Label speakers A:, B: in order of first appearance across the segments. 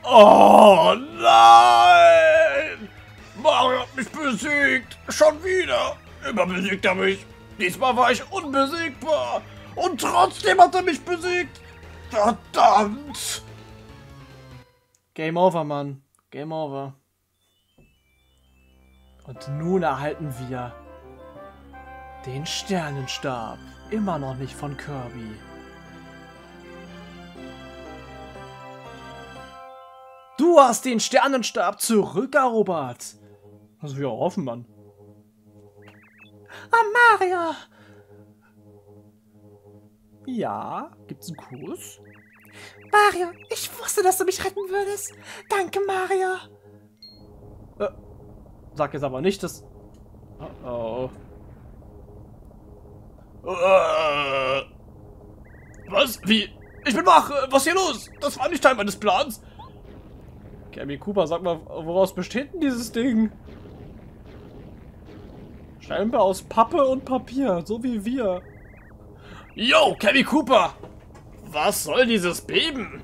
A: Oh nein! Mario hat mich besiegt! Schon wieder! Immer besiegt er mich! Diesmal war ich unbesiegbar! Und trotzdem hat er mich besiegt! Verdammt!
B: Game over, Mann. Game over. Und nun erhalten wir den Sternenstab. Immer noch nicht von Kirby. Du hast den Sternenstab zurückerobert. Was wir hoffen, Mann. Ah, Mario. Ja, gibt's einen Kuss?
C: Mario, ich wusste, dass du mich retten würdest. Danke, Mario.
B: Sag jetzt aber nicht, dass... Oh.
A: Was? Wie? Ich bin wach! Was ist hier los? Das war nicht Teil meines Plans!
B: Kirby Cooper, sag mal, woraus besteht denn dieses Ding? Scheinbar aus Pappe und Papier, so wie wir.
A: Yo, Kirby Cooper! Was soll dieses Beben?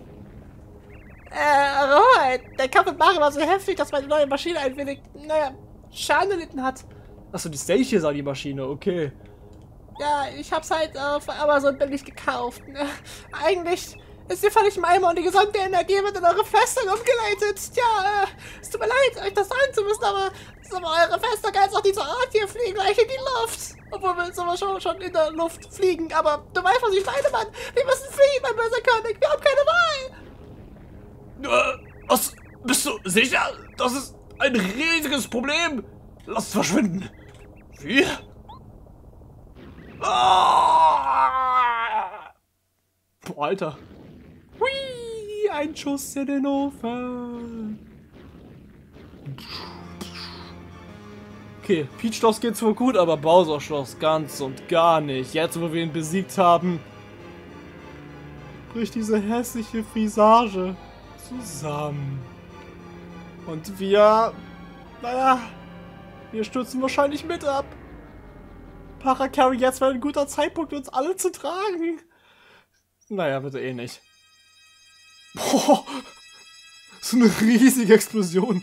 C: Robert, der Kampf mit Mario war so heftig, dass meine neue Maschine ein wenig, Schaden erlitten hat.
B: Achso, die Stage hier sei die Maschine, okay.
C: Ja, ich hab's halt auf Amazon billig gekauft. Eigentlich ist sie völlig im Eimer und die gesamte Energie wird in eure Festung umgeleitet. Tja, es tut mir leid, euch das sagen zu müssen, aber eure Festung kann jetzt auch diese Art hier fliegen, gleich in die Luft. Obwohl wir jetzt aber schon in der Luft fliegen, aber du weißt, was ich meine, Mann. Wir müssen fliehen, mein böser König, wir haben keine Wahl.
A: Was? Bist du sicher? Das ist ein riesiges Problem! Lass es verschwinden! Wie? Ah!
B: Boah, Alter. Hui, ein Schuss in den Ofen. Okay, Peach Schloss geht zwar gut, aber Bowser Schloss ganz und gar nicht. Jetzt, wo wir ihn besiegt haben, bricht diese hässliche Visage zusammen. Und wir, naja, wir stürzen wahrscheinlich mit ab. Parakarry, jetzt wäre ein guter Zeitpunkt, uns alle zu tragen. Naja, bitte eh nicht. Boah, so eine riesige Explosion.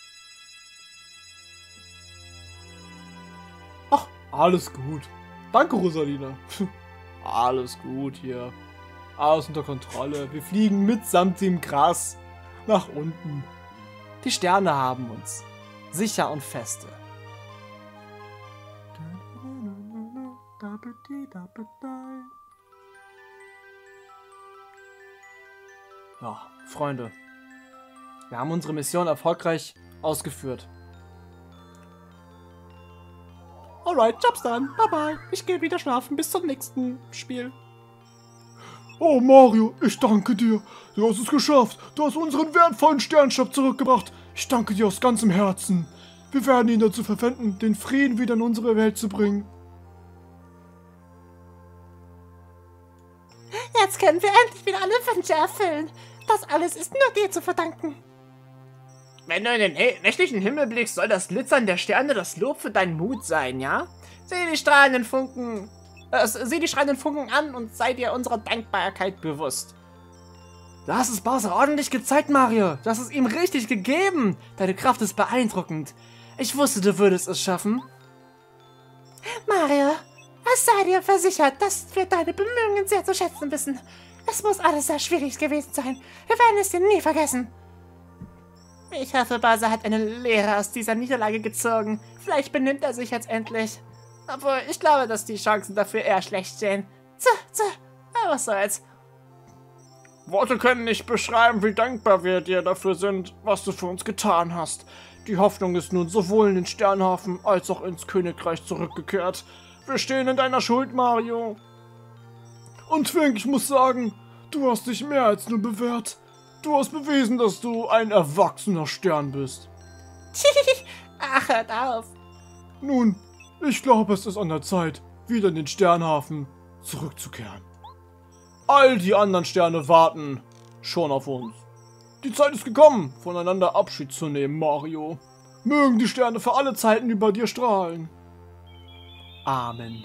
B: Ach, alles gut. Danke, Rosalina. Alles gut hier. Alles unter Kontrolle. Wir fliegen mitsamt dem Gras nach unten. Die Sterne haben uns. Sicher und feste. Ja, Freunde. Wir haben unsere Mission erfolgreich ausgeführt. Alright, Job's done. Bye bye. Ich gehe wieder schlafen. Bis zum nächsten Spiel.
D: Oh Mario, ich danke dir. Du hast es geschafft. Du hast unseren wertvollen Sternstab zurückgebracht. Ich danke dir aus ganzem Herzen. Wir werden ihn dazu verwenden, den Frieden wieder in unsere Welt zu bringen.
C: Jetzt können wir endlich wieder alle Wünsche erfüllen. Das alles ist nur dir zu verdanken.
E: Wenn du in den nächtlichen Himmel blickst, soll das Glitzern der Sterne das Lob für deinen Mut sein, ja? Sieh die strahlenden Funken an und sei dir unserer Dankbarkeit bewusst.
B: Du hast es Bowser ordentlich gezeigt, Mario. Du hast es ihm richtig gegeben. Deine Kraft ist beeindruckend. Ich wusste, du würdest es schaffen.
C: Mario, es sei dir versichert, dass wir deine Bemühungen sehr zu schätzen wissen. Es muss alles sehr schwierig gewesen sein. Wir werden es dir nie vergessen. Ich hoffe, Bowser hat eine Lehre aus dieser Niederlage gezogen. Vielleicht benimmt er sich jetzt endlich. Obwohl, ich glaube, dass die Chancen dafür eher schlecht stehen. Aber was soll's.
A: Worte können nicht beschreiben, wie dankbar wir dir dafür sind, was du für uns getan hast. Die Hoffnung ist nun sowohl in den Sternhafen als auch ins Königreich zurückgekehrt. Wir stehen in deiner Schuld, Mario.
D: Und Twink, ich muss sagen, du hast dich mehr als nur bewährt. Du hast bewiesen, dass du ein erwachsener Stern bist.
C: Ach, hört auf.
D: Nun, ich glaube, es ist an der Zeit, wieder in den Sternhafen zurückzukehren.
A: All die anderen Sterne warten schon auf uns. Die Zeit ist gekommen, voneinander Abschied zu nehmen, Mario.
D: Mögen die Sterne für alle Zeiten über dir strahlen.
B: Amen.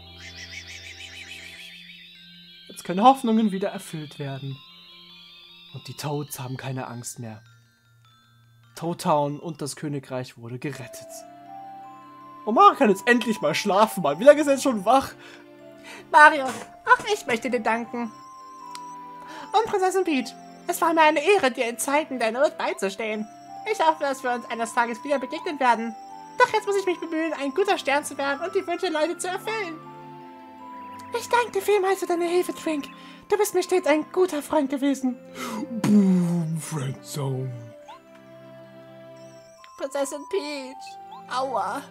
B: Jetzt können Hoffnungen wieder erfüllt werden. Und die Toads haben keine Angst mehr. Toad Town und das Königreich wurde gerettet. Omar kann jetzt endlich mal schlafen, Mann. Wie lange ist er jetzt schon wach?
E: Mario, auch ich möchte dir danken. Und Prinzessin Peach, es war mir eine Ehre, dir in Zeiten der Not beizustehen. Ich hoffe, dass wir uns eines Tages wieder begegnen werden. Doch jetzt muss ich mich bemühen, ein guter Stern zu werden und die Wünsche der Leute zu erfüllen.
C: Ich danke dir vielmals für deine Hilfe, Twink. Du bist mir stets ein guter Freund gewesen.
D: Boom, Friendzone.
E: Prinzessin Peach. Aua.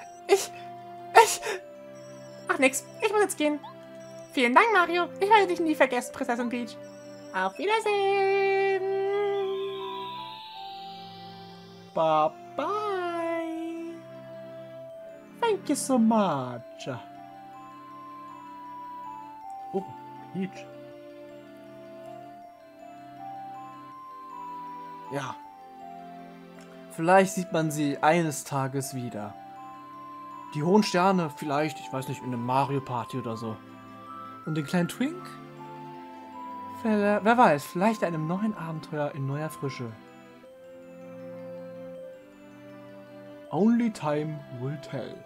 C: Ach nix, ich muss jetzt gehen. Vielen Dank, Mario. Ich werde dich nie vergessen, Prinzessin Peach. Auf Wiedersehen.
B: Bye bye. Thank you so much. Oh, Peach. Ja. Vielleicht sieht man sie eines Tages wieder. Die hohen Sterne vielleicht, ich weiß nicht, in einem Mario Party oder so. Und den kleinen Twink? Wer weiß, vielleicht einem neuen Abenteuer in neuer Frische. Only time will tell.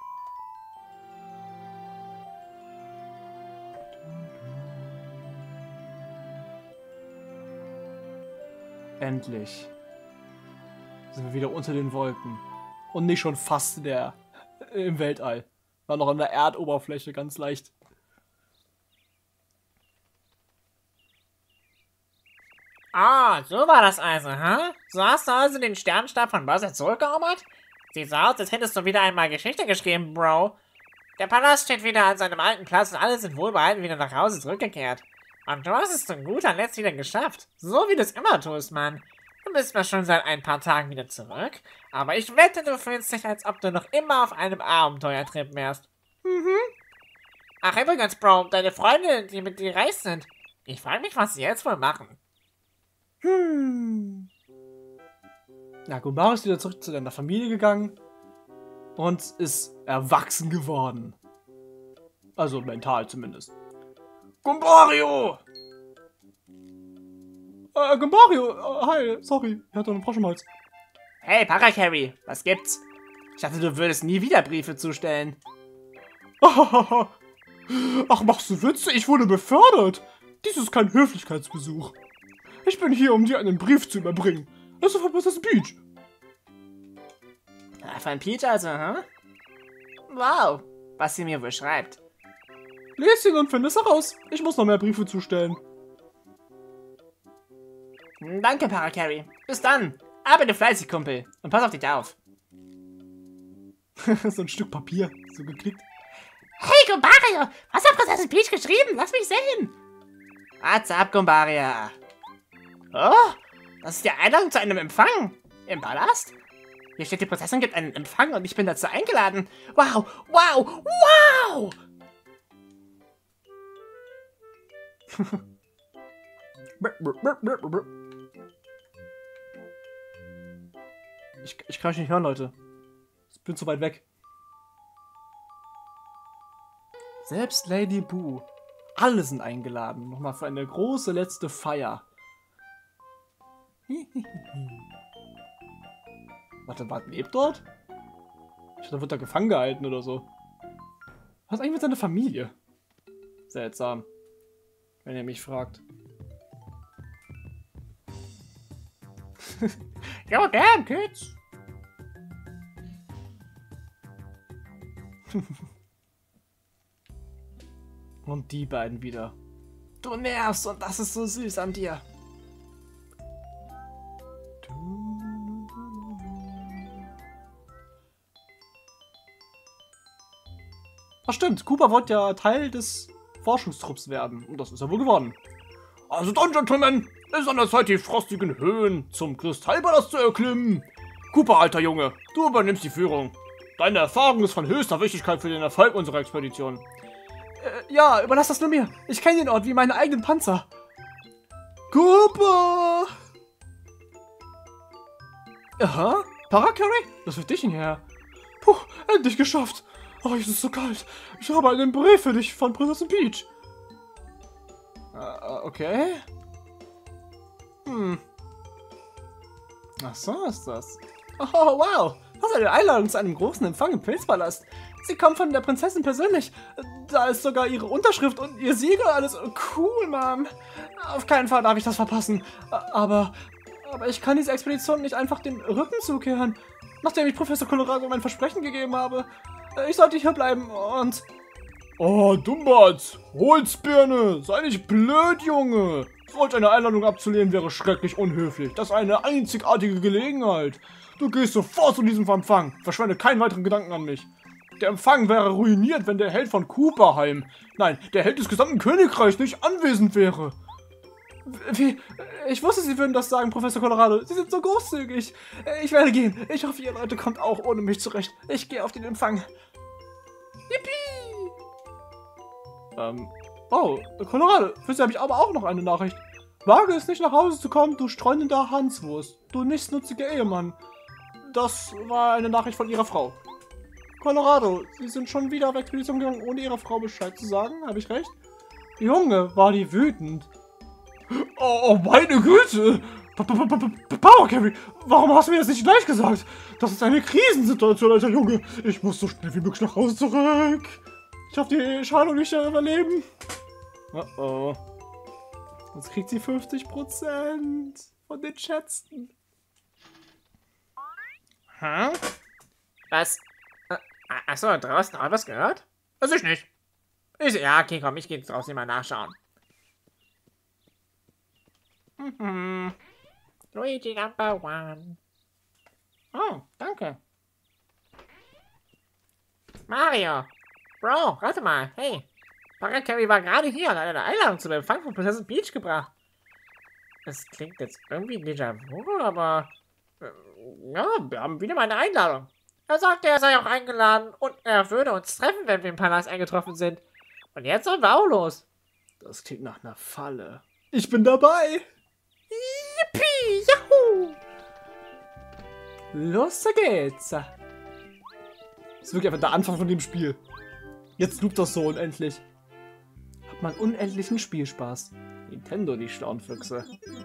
B: Endlich sind wir wieder unter den Wolken. Und nicht schon fast im Weltall. War noch an der Erdoberfläche, ganz leicht.
E: Ah, so war das also, hä? So hast du also den Sternenstab von Bowser zurückerobert? Sieht so aus, als hättest du wieder einmal Geschichte geschrieben, Bro. Der Palast steht wieder an seinem alten Platz und alle sind wohlbehalten wieder nach Hause zurückgekehrt. Und du hast es zu guter Letzt wieder geschafft. So wie du es immer tust, Mann. Du bist zwar schon seit ein paar Tagen wieder zurück, aber ich wette, du fühlst dich, als ob du noch immer auf einem Abenteuertrip wärst. Ach, übrigens, Bro, deine Freunde, die mit dir reist sind. Ich frage mich, was sie jetzt wohl machen.
B: Ja, Gumbaro ist wieder zurück zu seiner Familie gegangen und ist erwachsen geworden. Also mental zumindest.
A: Gumbario!
B: Gumbario, hi, sorry, ich hatte einen Frosch im Hals.
E: Hey, Paracarry, was gibt's? Ich dachte, du würdest nie wieder Briefe zustellen.
B: Ach, machst du Witze? Ich wurde befördert. Dies ist kein Höflichkeitsbesuch. Ich bin hier, um dir einen Brief zu überbringen. Also von Prinzessin Peach.
E: Von Peach also, hm? Wow, was sie mir wohl schreibt.
B: Lies ihn und finde es heraus. Ich muss noch mehr Briefe zustellen.
E: Danke, Paracarry. Bis dann. Arbeite fleißig, Kumpel. Und pass auf dich auf.
B: So ein Stück Papier, so geklickt.
C: Hey, Gumbario, was hat Prinzessin Peach geschrieben? Lass mich sehen.
E: What's up, Gumbaria? Oh, das ist die Einladung zu einem Empfang. Im Palast? Hier steht, die Prinzessin gibt einen Empfang und ich bin dazu eingeladen. Wow, wow, wow!
B: Ich kann euch nicht hören, Leute. Ich bin zu weit weg. Selbst Lady Boo. Alle sind eingeladen. Nochmal für eine große letzte Feier. Warte, lebt dort? Ich dachte, da wird er gefangen gehalten oder so. Was ist eigentlich mit seiner Familie? Seltsam. Wenn ihr mich fragt.
E: Yo, damn, kids.
B: Und die beiden wieder. Du nervst und das ist so süß an dir. Ach stimmt, Koopa wollte ja Teil des Forschungstrupps werden. Und das ist er wohl geworden.
A: Also dann, Gentlemen, es ist an der Zeit, die frostigen Höhen zum Kristallpalast zu erklimmen. Cooper, alter Junge, du übernimmst die Führung. Deine Erfahrung ist von höchster Wichtigkeit für den Erfolg unserer Expedition.
B: Ja, überlass das nur mir. Ich kenne den Ort wie meine eigenen Panzer. Koopa! Aha, Paracarry? Was für dich hierher? Puh, endlich geschafft. Oh, es ist so kalt. Ich habe einen Brief für dich von Prinzessin Peach. Okay. Ach so ist das. Oh, wow. Das ist eine Einladung zu einem großen Empfang im Pilzpalast. Sie kommt von der Prinzessin persönlich. Da ist sogar ihre Unterschrift und ihr Siegel. Alles cool, Mom. Auf keinen Fall darf ich das verpassen. Aber ich kann diese Expedition nicht einfach den Rücken zukehren. Nachdem ich Professor Colorado mein Versprechen gegeben habe. Ich sollte hier bleiben und...
D: Oh, Dumbatz, Holzbirne, sei nicht blöd, Junge. Solch eine Einladung abzulehnen wäre schrecklich unhöflich. Das ist eine einzigartige Gelegenheit. Du gehst sofort zu diesem Empfang. Verschwende keinen weiteren Gedanken an mich. Der Empfang wäre ruiniert, wenn der Held von Cooperheim, nein, der Held des gesamten Königreichs nicht anwesend wäre.
B: Wie? Ich wusste, Sie würden das sagen, Professor Colorado. Sie sind so großzügig. Ich werde gehen. Ich hoffe, ihr Leute kommt auch ohne mich zurecht. Ich gehe auf den Empfang. Yippie! Oh, Colorado, für Sie habe ich aber auch noch eine Nachricht. Wage es nicht nach Hause zu kommen, du streunender Hanswurst. Du nichtsnutziger Ehemann. Das war eine Nachricht von Ihrer Frau. Colorado, Sie sind schon wieder auf Expedition gegangen, ohne Ihrer Frau Bescheid zu sagen. Habe ich recht? Junge, war die wütend.
D: Oh, meine Güte. Power Carry, warum hast du mir das nicht gleich gesagt? Das ist eine Krisensituation, alter Junge. Ich muss so schnell wie möglich nach Hause zurück. Ich hoffe, die Schalung nicht überleben. Oh. Jetzt kriegt sie 50% von den Schätzen.
E: Hm? Was? Achso, draußen auch was gehört? Also ich nicht. Ja, okay, komm, ich gehe jetzt draußen mal nachschauen. Luigi Number 1. Oh, danke. Mario. Bro, warte mal. Hey. Paracarry war gerade hier und hat eine Einladung zum Empfang von Prinzessin Peach gebracht. Das klingt jetzt irgendwie Déjà-vu, aber... ja, wir haben wieder mal eine Einladung. Er sagte, er sei auch eingeladen und er würde uns treffen, wenn wir im Palast eingetroffen sind. Und jetzt sollen wir auch los.
B: Das klingt nach einer Falle. Ich bin dabei.
E: Yippie, Yahoo!
B: Los geht's. Das ist wirklich einfach der Anfang von dem Spiel. Jetzt loopt das so unendlich. Hat man unendlichen Spielspaß. Nintendo, die schlauen Füchse.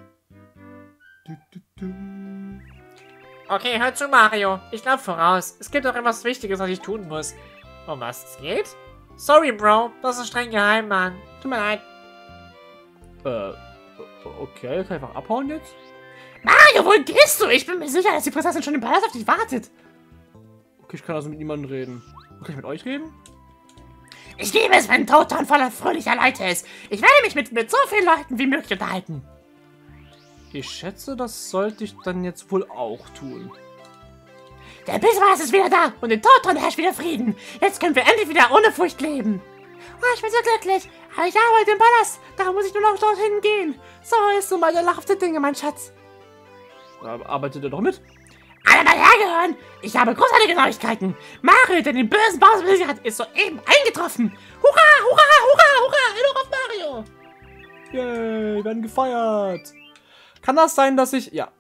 E: Okay, hör zu, Mario. Ich glaub voraus. Es gibt doch etwas Wichtiges, was ich tun muss. Um was es geht? Sorry, Bro. Das ist streng geheim, Mann. Tut mir leid.
B: Okay, kann ich einfach abhauen jetzt?
C: Mario, wohin gehst du? Ich bin mir sicher, dass die Prinzessin schon im Palast auf dich wartet.
B: Okay, ich kann also mit niemandem reden. Kann ich mit euch reden?
C: Ich liebe es, wenn Toton voller fröhlicher Leute ist. Ich werde mich mit so vielen Leuten wie möglich unterhalten.
B: Ich schätze, das sollte ich dann jetzt wohl auch tun.
C: Der Bismarck ist wieder da und in Toton herrscht wieder Frieden. Jetzt können wir endlich wieder ohne Furcht leben. Oh, ich bin so glücklich. Aber ich arbeite im Palast. Darum muss ich nur noch dorthin gehen. So ist nun mal der Lauf der Dinge, mein Schatz.
B: Arbeitet ihr doch mit?
C: Alle mal hergehören. Ich habe großartige Neuigkeiten. Mario, der den bösen Boss besiegt hat, ist soeben eingetroffen. Hurra, hurra, hurra, hurra. Hör auf Mario.
B: Yay, wir werden gefeiert. Kann das sein, dass ich... Ja.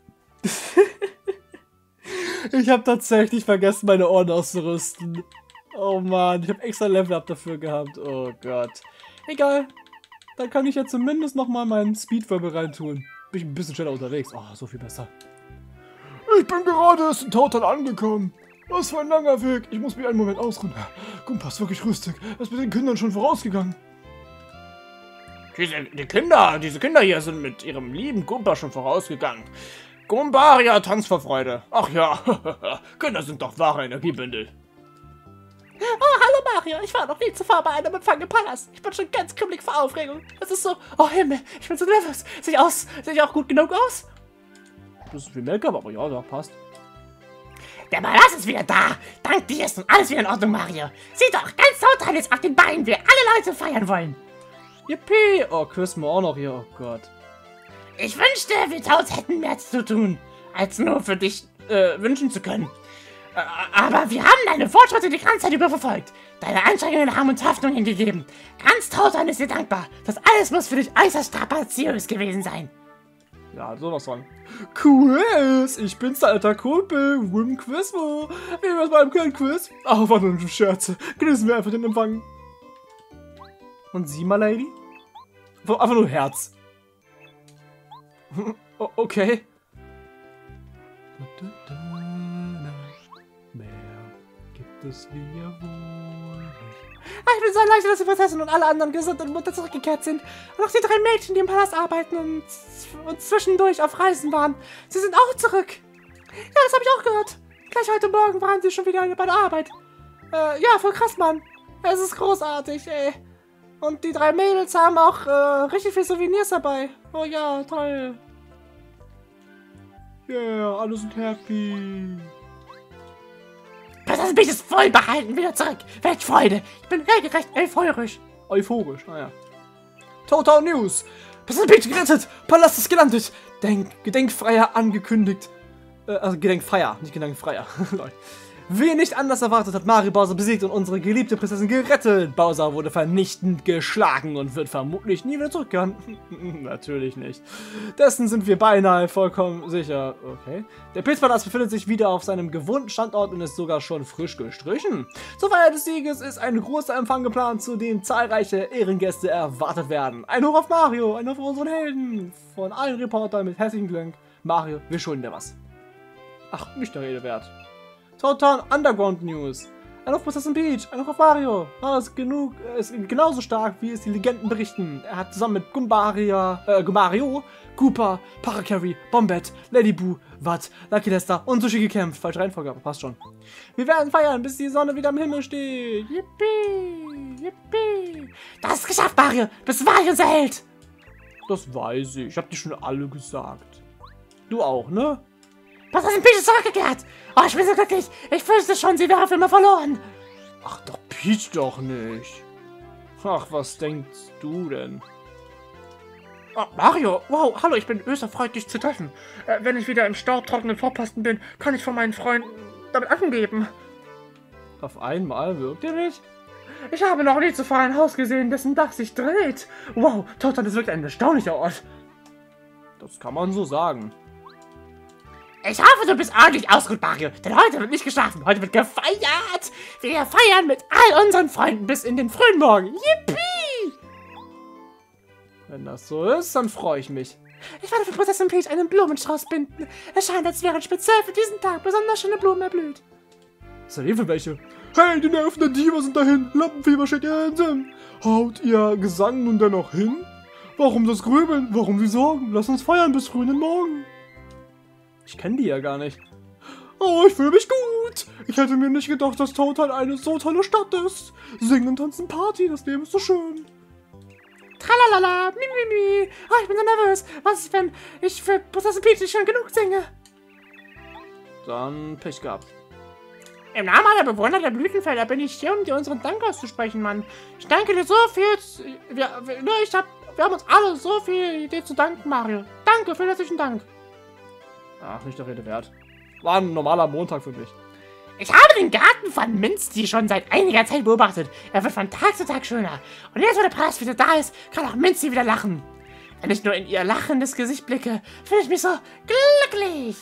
B: Ich habe tatsächlich vergessen, meine Ohren auszurüsten. Oh Mann, ich habe extra Level-Up dafür gehabt. Oh Gott. Egal. Dann kann ich ja zumindest nochmal meinen Speedwirbel reintun. Bin ich ein bisschen schneller unterwegs. Oh, so viel besser.
D: Ich bin gerade erst in Toton angekommen. Was für ein langer Weg. Ich muss mich einen Moment ausruhen. Gumpa ist wirklich rüstig. Er ist mit den Kindern schon vorausgegangen.
A: Diese Kinder hier sind mit ihrem lieben Gumpa schon vorausgegangen. Gumbaria tanzt vor Freude. Ach ja, Kinder sind doch wahre Energiebündel.
C: Oh, hallo Mario. Ich war noch nie zuvor bei einem Empfang im Palast. Ich bin schon ganz kribbelig vor Aufregung. Es ist so... Oh Himmel, ich bin so nervös. Sehe ich auch gut genug aus?
B: Das ist viel Make-up, aber ja, das passt.
C: Der Palast ist wieder da. Dank dir ist nun alles wieder in Ordnung, Mario. Sieh doch, ganz Toton ist auf den Beinen. Wir alle Leute feiern wollen.
B: Yippie! Oh, Chris auch noch hier. Oh Gott.
C: Ich wünschte, wir Toads hätten mehr zu tun, als nur für dich wünschen zu können. Aber wir haben deine Fortschritte die ganze Zeit über verfolgt. Deine Anstrengungen haben uns Hoffnungen gegeben. Ganz Toton ist dir dankbar. Das alles muss für dich äußerst strapaziös gewesen sein.
B: Ja, sowas von. Quiz! Ich bin's, der alter Kumpel. Wim Quizmo. Wie wär's bei einem kleinen Quiz? Ach, war nur eine Scherze. Genießen wir einfach den Empfang. Und Sie, my lady? Einfach nur Herz. Okay. Mehr gibt es wie wohl nicht.
E: Ich bin so erleichtert, dass die Prinzessin und alle anderen gesund und munter zurückgekehrt sind. Und auch die 3 Mädchen, die im Palast arbeiten und zwischendurch auf Reisen waren. Sie sind auch zurück. Ja, das habe ich auch gehört. Gleich heute Morgen waren sie schon wieder bei der Arbeit. Ja, voll krass, Mann. Es ist großartig, ey. Und die 3 Mädels haben auch richtig viele Souvenirs dabei. Oh ja, toll.
B: Yeah, alle sind happy.
C: Das Bild ist voll behalten, wieder zurück. Welch Freude. Ich bin regelrecht euphorisch.
B: Euphorisch, naja. Total News. Das Bild gerettet. Palast ist gelandet. Gedenkfeier angekündigt. Also Gedenkfeier, nicht Gedenkfeier. Wie nicht anders erwartet, hat Mario Bowser besiegt und unsere geliebte Prinzessin gerettet. Bowser wurde vernichtend geschlagen und wird vermutlich nie wieder zurückkehren. Natürlich nicht. Dessen sind wir beinahe vollkommen sicher. Okay. Der Pilzpalast befindet sich wieder auf seinem gewohnten Standort und ist sogar schon frisch gestrichen. Zur Feier des Sieges ist ein großer Empfang geplant, zu dem zahlreiche Ehrengäste erwartet werden. Ein Hoch auf Mario, ein Hoch auf unseren Helden. Von allen Reportern mit herzlichen Glück. Mario, wir schulden dir was. Ach, nicht der Rede wert. Total Underground News. Ein auf Prinzessin Peach, ein auf Mario. Ist genauso stark, wie es die Legenden berichten. Er hat zusammen mit Gumbario, Koopa, Parakarry, Bombette, Ladyboo, Watt, Lucky Lester und Sushi gekämpft. Falsche Reihenfolge, aber passt schon. Wir werden feiern, bis die Sonne wieder am Himmel steht. Yippie, yippie.
C: Das ist geschafft, Mario. Bist wahr unser Held.
B: Das weiß ich. Ich hab dir schon alle gesagt. Du auch, ne?
C: Prinzessin Peach ist zurückgekehrt. Oh, ich bin so glücklich. Ich wüsste schon, sie wäre für immer verloren.
B: Ach, doch Peach doch nicht. Ach, was denkst du denn?
E: Oh, Mario, wow, hallo, ich bin öster freut, dich zu treffen. Wenn ich wieder im staubtrockenen Vorposten bin, kann ich von meinen Freunden damit angeben.
B: Auf einmal wirkt ihr nicht?
E: Ich habe noch nie zuvor ein Haus gesehen, dessen Dach sich dreht. Wow, Totan, das wirkt ein erstaunlicher Ort.
B: Das kann man so sagen.
C: Ich hoffe, du bist ordentlich ausgeruht, Mario. Denn heute wird nicht geschlafen. Heute wird gefeiert. Wir feiern mit all unseren Freunden bis in den frühen Morgen. Yippie!
B: Wenn das so ist, dann freue ich mich.
C: Ich werde für Prinzessin Peach einen Blumenstrauß binden. Es scheint, als wären speziell für diesen Tag besonders schöne Blumen erblüht.
B: Was seid ihr für welche?
D: Hey, die Nerven der Diva sind dahin. Lampenfieber steht ihr in Sinn. Haut ihr Gesang nun dennoch hin? Warum das Grübeln? Warum die Sorgen? Lass uns feiern bis frühen Morgen.
B: Ich kenne die ja gar nicht.
D: Oh, ich fühle mich gut. Ich hätte mir nicht gedacht, dass Total eine so tolle Stadt ist. Singen, tanzen, Party, das Leben ist so schön.
C: Tralalala, mi. Oh, ich bin so nervös. Was ist, wenn ich für Prinzessin Peach nicht schon genug singe?
B: Dann Pech gehabt.
E: Im Namen aller Bewohner der Blütenfelder bin ich hier, um dir unseren Dank auszusprechen, Mann. Ich danke dir so viel. Wir haben uns alle so viel dir zu danken, Mario. Danke, vielen herzlichen Dank.
B: Ach, nicht der Rede wert. War ein normaler Montag für mich.
C: Ich habe den Garten von Minzy schon seit einiger Zeit beobachtet. Er wird von Tag zu Tag schöner. Und jetzt, wo der Palast wieder da ist, kann auch Minzy wieder lachen. Wenn ich nur in ihr lachendes Gesicht blicke, fühle ich mich so glücklich.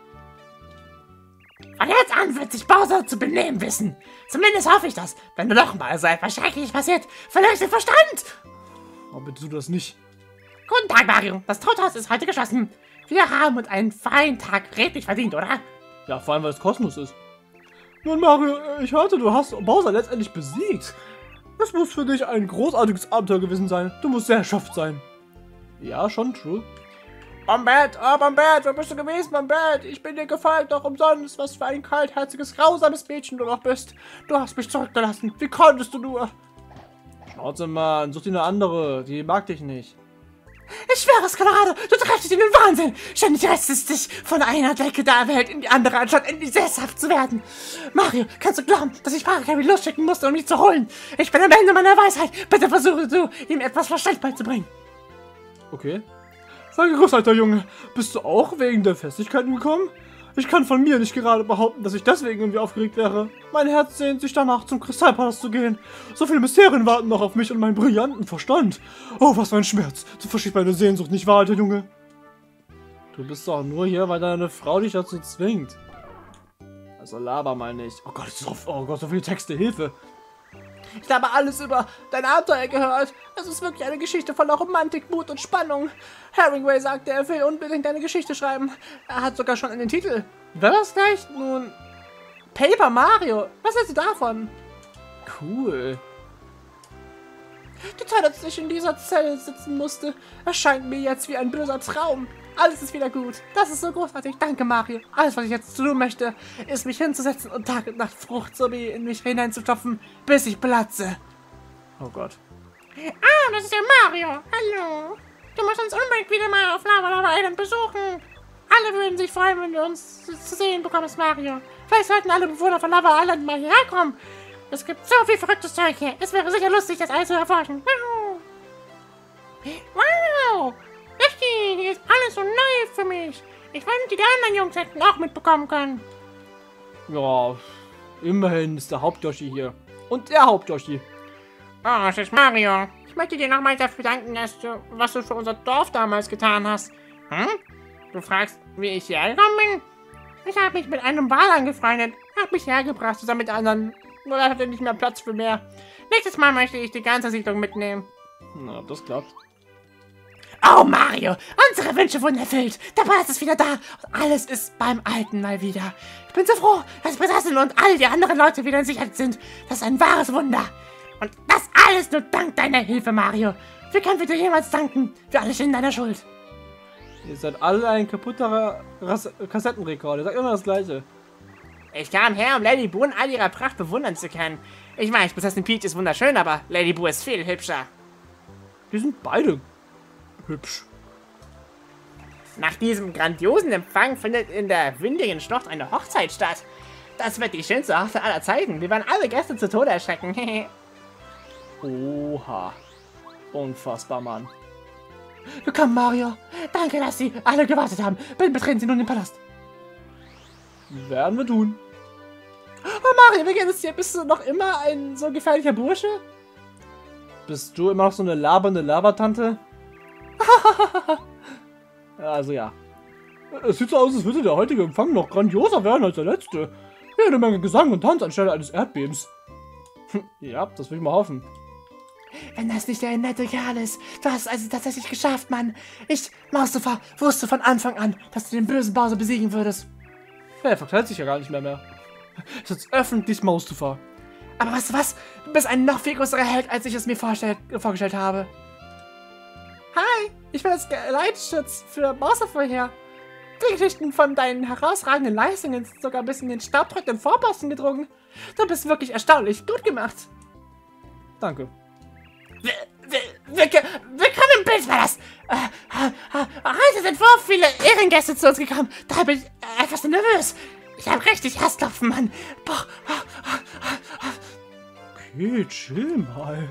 C: Von jetzt an wird sich Bowser zu benehmen wissen. Zumindest hoffe ich das. Wenn du nochmal so etwas Schreckliches passiert, verlierst du den Verstand.
B: Oh, bitte tu das nicht.
C: Guten Tag, Mario. Das Toadhaus ist heute geschlossen. Wir haben uns einen feinen Tag redlich verdient, oder?
B: Ja, vor allem, weil es Kosmos ist. Nun, Mario, ich hörte, du hast Bowser letztendlich besiegt. Das muss für dich ein großartiges Abenteuer gewesen sein. Du musst sehr erschöpft sein. Ja, schon, true.
E: Bombette, oh Bombette, wo bist du gewesen, Bombette? Ich bin dir gefolgt, doch umsonst. Was für ein kaltherziges, grausames Mädchen du noch bist. Du hast mich zurückgelassen. Wie konntest du nur?
B: Schnauze, Mann, such dir eine andere. Die mag dich nicht.
C: Ich schwöre es, Colorado, du treibst dich in den Wahnsinn. Ständig reißt es dich von einer Decke der Welt in die andere, anstatt endlich sesshaft zu werden. Mario, kannst du glauben, dass ich Parakarry losschicken musste, um mich zu holen? Ich bin am Ende meiner Weisheit. Bitte versuche du, ihm etwas Verstand beizubringen.
B: Okay. Sei gegrüßt, alter Junge. Bist du auch wegen der Festigkeiten gekommen? Ich kann von mir nicht gerade behaupten, dass ich deswegen irgendwie aufgeregt wäre. Mein Herz sehnt sich danach, zum Kristallpalast zu gehen. So viele Mysterien warten noch auf mich und meinen brillanten Verstand. Oh, was für ein Schmerz. Du verstehst meine Sehnsucht, nicht wahr, alter Junge? Du bist doch nur hier, weil deine Frau dich dazu zwingt. Also laber mal nicht. Oh Gott, so viele Texte, Hilfe.
E: Ich habe alles über dein Abenteuer gehört. Es ist wirklich eine Geschichte voller Romantik, Mut und Spannung. Hemingway sagte, er will unbedingt eine Geschichte schreiben. Er hat sogar schon einen Titel. Wer das gleich? Nun, Paper Mario. Was hältst du davon? Cool. Die Zeit, als ich in dieser Zelle sitzen musste, erscheint mir jetzt wie ein böser Traum. Alles ist wieder gut. Das ist so großartig. Danke, Mario. Alles, was ich jetzt tun möchte, ist mich hinzusetzen und Tag und Nacht Fruchtsorbet in mich hineinzustopfen, bis ich platze. Oh Gott.
C: Ah, das ist ja Mario. Hallo. Du musst uns unbedingt wieder mal auf Lava Lava Island besuchen. Alle würden sich freuen, wenn du uns zu sehen bekommst, Mario. Vielleicht sollten alle Bewohner von Lava Island mal hierher kommen. Es gibt so viel verrücktes Zeug hier. Es wäre sicher lustig, das alles zu erforschen. Wow. Wow. Richtig, hier ist alles so neu für mich. Ich fand, die anderen Jungs hätten auch mitbekommen können.
B: Ja, immerhin ist der Haupt-Yoshi hier. Und der Haupt-Yoshi.
C: Oh, es ist Mario. Ich möchte dir nochmals dafür danken, was du für unser Dorf damals getan hast. Hm? Du fragst, wie ich hierher gekommen bin? Ich habe mich mit einem Wal angefreundet, habe mich hergebracht zusammen mit anderen. Nur er hatte nicht mehr Platz für mehr. Nächstes Mal möchte ich die ganze Siedlung mitnehmen.
B: Na, das klappt.
C: Oh, Mario, unsere Wünsche wurden erfüllt. Der Palast ist wieder da und alles ist beim Alten mal wieder. Ich bin so froh, dass Prinzessin und all die anderen Leute wieder in Sicherheit sind. Das ist ein wahres Wunder. Und das alles nur dank deiner Hilfe, Mario. Wie können wir dir jemals danken? Wir alle stehen in deiner Schuld.
B: Ihr seid alle ein kaputter Kassettenrekord. Ihr sagt immer das Gleiche.
E: Ich kam her, um Lady Boo in all ihrer Pracht bewundern zu können. Ich weiß, Prinzessin Peach ist wunderschön, aber Lady Boo ist viel hübscher.
B: Die sind beide hübsch.
E: Nach diesem grandiosen Empfang findet in der windigen Schlucht eine Hochzeit statt. Das wird die schönste Hochzeit aller Zeiten. Wir werden alle Gäste zu Tode erschrecken.
B: Oha. Unfassbar, Mann.
C: Willkommen, Mario. Danke, dass Sie alle gewartet haben. Bitte betreten Sie nun den Palast.
B: Werden wir tun.
E: Oh, Mario, wie geht es dir? Bist du noch immer ein so gefährlicher Bursche?
B: Bist du immer noch so eine labernde Labertante? Also ja. Es sieht so aus, als würde der heutige Empfang noch grandioser werden als der letzte. Jede Menge Gesang und Tanz anstelle eines Erdbebens. Ja, das will ich mal hoffen.
C: Wenn das nicht ein netter Kerl ist. Du hast es also tatsächlich geschafft, Mann. Ich, Maustafa, wusste von Anfang an, dass du den bösen Bowser besiegen würdest.
B: Er verkleidet sich ja gar nicht mehr. Das ist jetzt öffentlich Maustafa.
C: Aber weißt du was? Du bist ein noch viel größerer Held, als ich es mir vorgestellt habe.
E: Hi, ich bin das Leitschutz für Maustafa hier. Die Geschichten von deinen herausragenden Leistungen sind sogar bis in den staubtrockenen Vorposten gedrungen. Du bist wirklich erstaunlich gut gemacht.
B: Danke.
C: Willkommen im Pilzpalast! Heute sind so viele Ehrengäste zu uns gekommen. Da bin ich etwas nervös. Ich habe richtig Herzklopfen, Mann. Boah.
B: Okay, chill mal.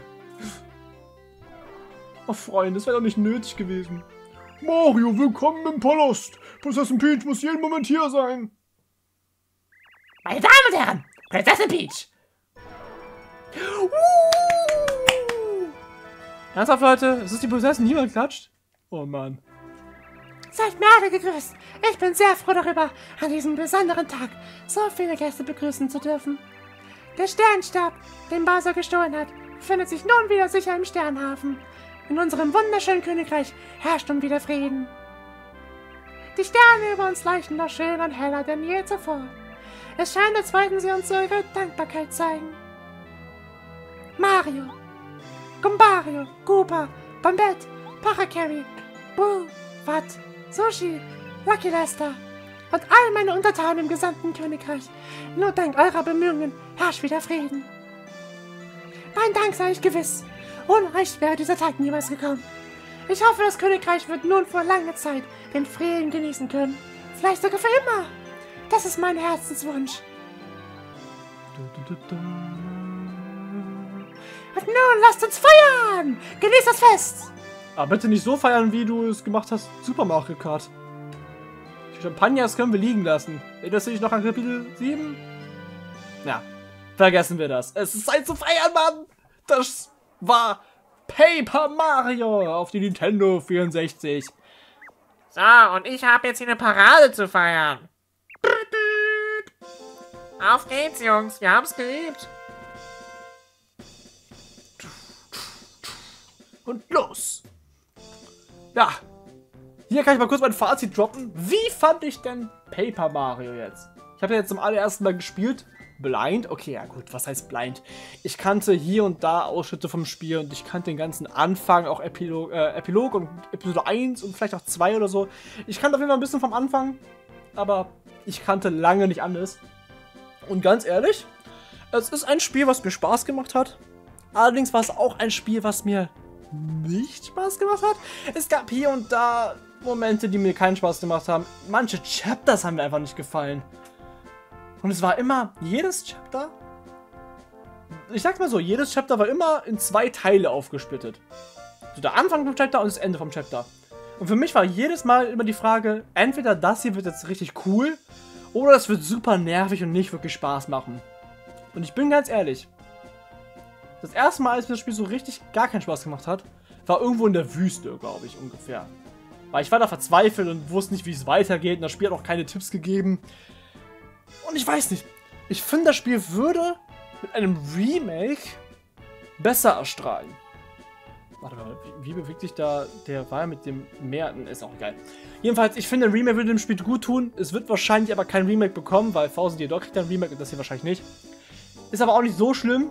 B: Oh, Freunde, das wäre doch nicht nötig gewesen. Mario, willkommen im Palast. Prinzessin Peach muss jeden Moment hier sein.
C: Meine Damen und Herren, Prinzessin Peach.
B: Ernsthaft, Leute? Es ist die Prinzessin, niemand klatscht? Oh Mann.
C: Seid mir alle gegrüßt. Ich bin sehr froh darüber, an diesem besonderen Tag so viele Gäste begrüßen zu dürfen. Der Sternstab, den Bowser gestohlen hat, befindet sich nun wieder sicher im Sternhafen. In unserem wunderschönen Königreich herrscht nun wieder Frieden. Die Sterne über uns leuchten noch schöner und heller denn je zuvor. Es scheint, als wollten sie uns so ihre Dankbarkeit zeigen. Mario, Gumbario, Koopa, Bombette, Parakarry, Boo, Watt, Sushi, Lucky Lester und all meine Untertanen im gesamten Königreich. Nur dank eurer Bemühungen herrscht wieder Frieden. Mein Dank sei ich gewiss. Ohne euch wäre dieser Tag niemals gekommen. Ich hoffe, das Königreich wird nun vor langer Zeit den Frieden genießen können. Vielleicht sogar für immer. Das ist mein Herzenswunsch. Und nun lasst uns feiern! Genießt das Fest!
B: Aber bitte nicht so feiern, wie du es gemacht hast, Super Mario Kart. Die Champagners können wir liegen lassen. Erinnerst du dich noch an Kapitel 7? Ja, vergessen wir das. Es ist Zeit zu feiern, Mann! Das war Paper Mario auf die Nintendo 64.
E: So, und ich habe jetzt hier eine Parade zu feiern. Auf geht's, Jungs. Wir haben's geliebt.
B: und los. Ja, hier kann ich mal kurz mein Fazit droppen. Wie fand ich denn Paper Mario jetzt? Ich habe ja jetzt zum allerersten Mal gespielt. Blind? Okay, ja gut, was heißt blind? Ich kannte hier und da Ausschnitte vom Spiel und ich kannte den ganzen Anfang, auch Epilog und Episode 1 und vielleicht auch 2 oder so. Ich kannte auf jeden Fall ein bisschen vom Anfang, aber ich kannte lange nicht alles. Und ganz ehrlich, es ist ein Spiel, was mir Spaß gemacht hat. Allerdings war es auch ein Spiel, was mir nicht Spaß gemacht hat. Es gab hier und da Momente, die mir keinen Spaß gemacht haben. Manche Chapters haben mir einfach nicht gefallen. Und es war immer, jedes Chapter, ich sag's mal so, jedes Chapter war immer in 2 Teile aufgesplittet. So der Anfang vom Chapter und das Ende vom Chapter. Und für mich war jedes Mal immer die Frage, entweder das hier wird jetzt richtig cool, oder das wird super nervig und nicht wirklich Spaß machen. Und ich bin ganz ehrlich, das erste Mal, als mir das Spiel so richtig gar keinen Spaß gemacht hat, war irgendwo in der Wüste, glaube ich, ungefähr. Weil ich war da verzweifelt und wusste nicht, wie es weitergeht und das Spiel hat auch keine Tipps gegeben. Und ich weiß nicht, ich finde, das Spiel würde mit einem Remake besser erstrahlen. Warte mal, wie bewegt sich da der Wal mit dem Meer? Ist auch geil. Jedenfalls, ich finde, ein Remake würde dem Spiel gut tun. Es wird wahrscheinlich aber kein Remake bekommen, weil Thousand Year Door kriegt ein Remake und das hier wahrscheinlich nicht. Ist aber auch nicht so schlimm.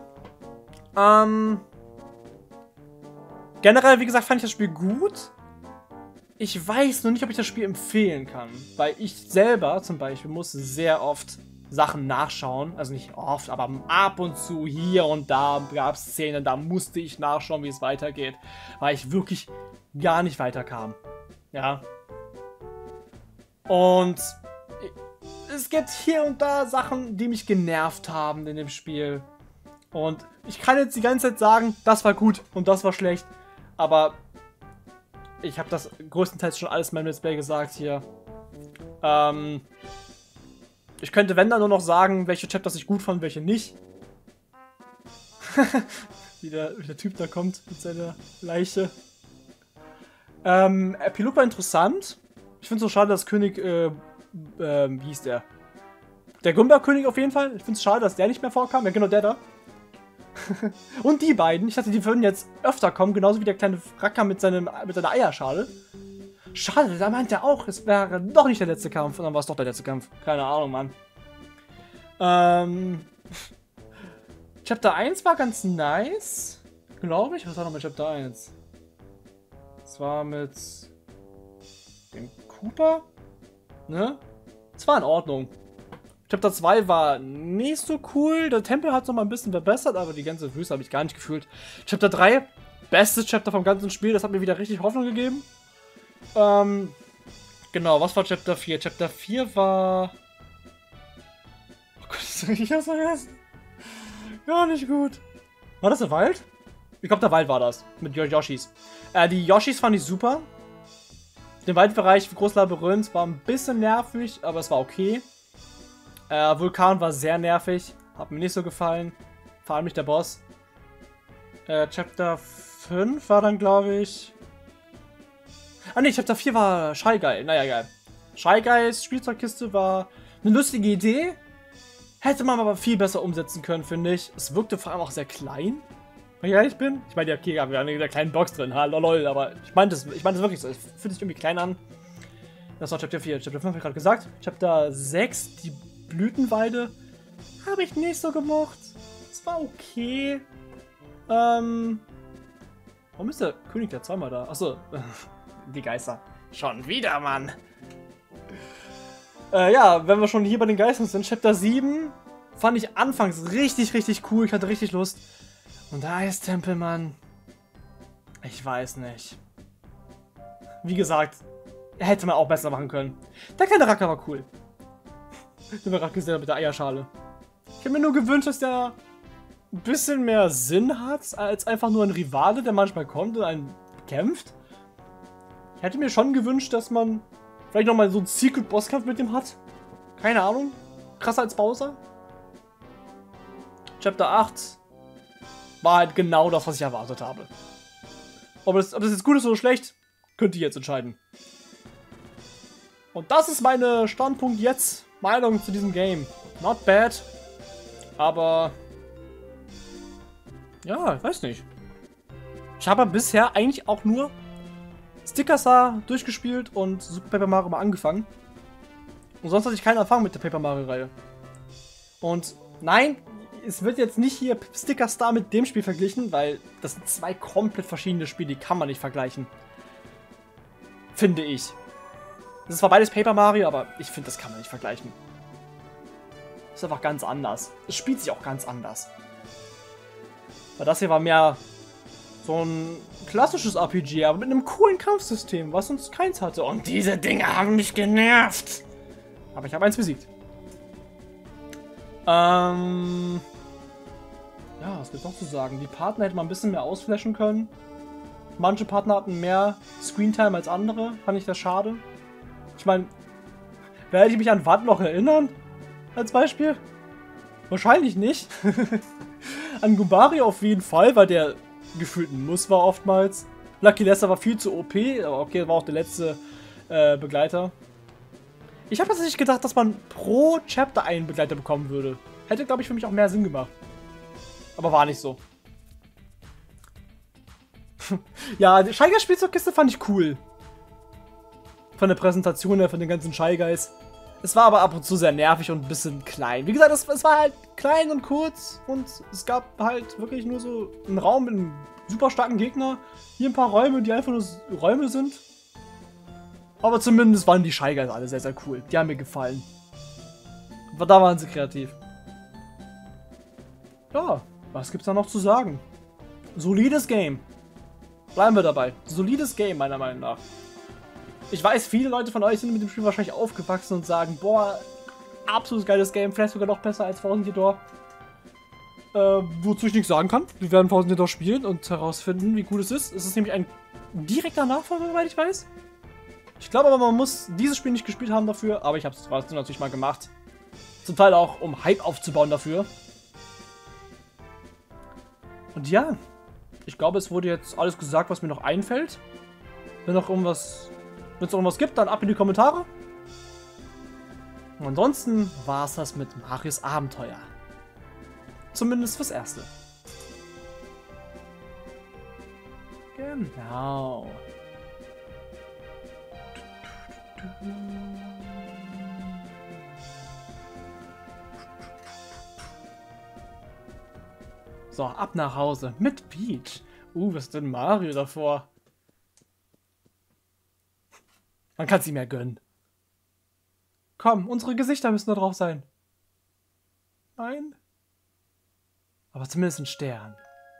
B: Generell, wie gesagt, fand ich das Spiel gut. Ich weiß nur nicht, ob ich das Spiel empfehlen kann. Weil ich selber zum Beispiel musste sehr oft Sachen nachschauen. Also nicht oft, aber ab und zu hier und da gab es Szenen, da musste ich nachschauen, wie es weitergeht. Weil ich wirklich gar nicht weiterkam. Ja. Und es gibt hier und da Sachen, die mich genervt haben in dem Spiel. Und ich kann jetzt die ganze Zeit sagen, das war gut und das war schlecht. Aber ich habe das größtenteils schon alles in meinem Let's Play gesagt hier. Ich könnte, wenn dann, nur noch sagen, welche Chapters ich gut fand, welche nicht. wie der Typ da kommt mit seiner Leiche. Epilog war interessant. Ich finde es so schade, dass König, wie hieß der? Der Gumba-König auf jeden Fall. Ich finde es schade, dass der nicht mehr vorkam. Ja, genau, der da. Und die beiden. Ich dachte, die würden jetzt öfter kommen, genauso wie der kleine Racker mit seiner Eierschale. Schade, da meint er auch, es wäre doch nicht der letzte Kampf. Und dann war es doch der letzte Kampf. Keine Ahnung, Mann. Chapter 1 war ganz nice. Glaube ich. Was war noch mit Chapter 1? Das war mit dem Cooper. Ne? Es war in Ordnung. Chapter 2 war nicht so cool. Der Tempel hat es noch mal ein bisschen verbessert, aber die ganze Wüste habe ich gar nicht gefühlt. Chapter 3, bestes Chapter vom ganzen Spiel. Das hat mir wieder richtig Hoffnung gegeben. Genau, was war Chapter 4? Chapter 4 war... Oh Gott, das habe ich das vergessen. Gar nicht gut. War das der Wald? Ich glaube, der Wald war das. Mit Yoshis. Die Yoshis fand ich super. Der Waldbereich für Großlabyrinth war ein bisschen nervig, aber es war okay. Vulkan war sehr nervig. Hat mir nicht so gefallen. Vor allem nicht der Boss. Chapter 5 war dann, glaube ich... Ah ne, Chapter 4 war Shy Guy. Naja, geil. Shy Guys Spielzeugkiste war eine lustige Idee. Hätte man aber viel besser umsetzen können, finde ich. Es wirkte vor allem auch sehr klein. Wenn ich ehrlich bin. Ich meine, okay, wir haben eine kleine Box drin. Ha, lol, aber ich meine das wirklich so. Es fühlt sich irgendwie klein an. Das war Chapter 4. Chapter 5 habe ich gerade gesagt. Chapter 6, die Blütenweide, habe ich nicht so gemocht. Es war okay. Warum ist der König der zweimal da? Achso, die Geister. Schon wieder, Mann. Ja, wenn wir schon hier bei den Geistern sind, Chapter 7 fand ich anfangs richtig, richtig cool. Ich hatte richtig Lust. Und der Eistempel, Mann. Ich weiß nicht. Wie gesagt, hätte man auch besser machen können. Der kleine Racker war cool. Den wir gerade gesehen haben mit der Eierschale. Ich hätte mir nur gewünscht, dass der ein bisschen mehr Sinn hat, als einfach nur ein Rivale, der manchmal kommt und einen kämpft. Ich hätte mir schon gewünscht, dass man vielleicht nochmal so einen Secret-Bosskampf mit dem hat. Keine Ahnung. Krasser als Bowser. Chapter 8 war halt genau das, was ich erwartet habe. Ob das jetzt gut ist oder schlecht, könnt ihr jetzt entscheiden. Und das ist meine Standpunkt jetzt. Meinung zu diesem Game. Not bad. Aber... ja, ich weiß nicht. Ich habe bisher eigentlich auch nur Sticker Star durchgespielt und Super Paper Mario mal angefangen. Und sonst hatte ich keine Erfahrung mit der Paper Mario-Reihe. Und nein, es wird jetzt nicht hier Sticker Star mit dem Spiel verglichen, weil das sind zwei komplett verschiedene Spiele, die kann man nicht vergleichen. Finde ich. Das ist zwar beides Paper Mario, aber ich finde, das kann man nicht vergleichen. Das ist einfach ganz anders. Es spielt sich auch ganz anders. Weil das hier war mehr so ein klassisches RPG, aber mit einem coolen Kampfsystem, was uns keins hatte. Und diese Dinge haben mich genervt. Aber ich habe eins besiegt. Ja, was gibt's noch zu sagen? Die Partner hätte man ein bisschen mehr ausflashen können. Manche Partner hatten mehr Screentime als andere. Fand ich das schade. Ich meine, werde ich mich an Watt noch erinnern? Als Beispiel? Wahrscheinlich nicht. An Gumbari auf jeden Fall, weil der gefühlt ein Muss war oftmals. Lucky Lester war viel zu OP, aber okay, war auch der letzte Begleiter. Ich habe tatsächlich gedacht, dass man pro Chapter einen Begleiter bekommen würde. Hätte, glaube ich, für mich auch mehr Sinn gemacht. Aber war nicht so. Ja, die Shy Guys Spielzeugkiste fand ich cool. Von der Präsentation her, von den ganzen Shy Guys. Es war aber ab und zu sehr nervig und ein bisschen klein. Wie gesagt, es war halt klein und kurz und es gab halt wirklich nur so einen Raum mit einem super starken Gegner. Hier ein paar Räume, die einfach nur Räume sind. Aber zumindest waren die Shy Guys alle sehr, sehr cool. Die haben mir gefallen. Da waren sie kreativ. Ja, was gibt's da noch zu sagen? Solides Game. Bleiben wir dabei. Solides Game, meiner Meinung nach. Ich weiß, viele Leute von euch sind mit dem Spiel wahrscheinlich aufgewachsen und sagen, boah, absolut geiles Game, vielleicht sogar noch besser als Thousand Year Door. Wozu ich nichts sagen kann. Wir werden Thousand Year Door spielen und herausfinden, wie gut es ist. Es ist nämlich ein direkter Nachfolger, soweit ich weiß. Ich glaube aber, man muss dieses Spiel nicht gespielt haben dafür, aber ich habe es trotzdem natürlich mal gemacht. Zum Teil auch, um Hype aufzubauen dafür. Und ja, ich glaube, es wurde jetzt alles gesagt, was mir noch einfällt. Wenn es noch irgendwas gibt, dann ab in die Kommentare. Und ansonsten war es das mit Marios Abenteuer. Zumindest fürs Erste. Genau. So, ab nach Hause mit Peach. Was ist denn Mario davor? Man kann es ihm ja gönnen. Komm, unsere Gesichter müssen da drauf sein. Nein? Aber zumindest ein Stern.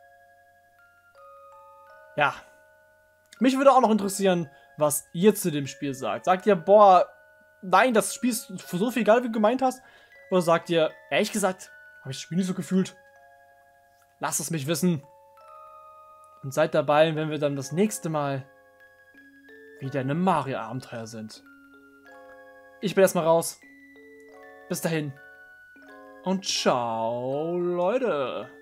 B: Ja. Mich würde auch noch interessieren, was ihr zu dem Spiel sagt. Sagt ihr, boah, nein, das Spiel ist so viel geil, wie du gemeint hast? Oder sagt ihr, ehrlich gesagt, habe ich das Spiel nicht so gefühlt? Lasst es mich wissen. Und seid dabei, wenn wir dann das nächste Mal wieder in einem Mario-Abenteuer sind. Ich bin erstmal raus. Bis dahin. Und ciao, Leute.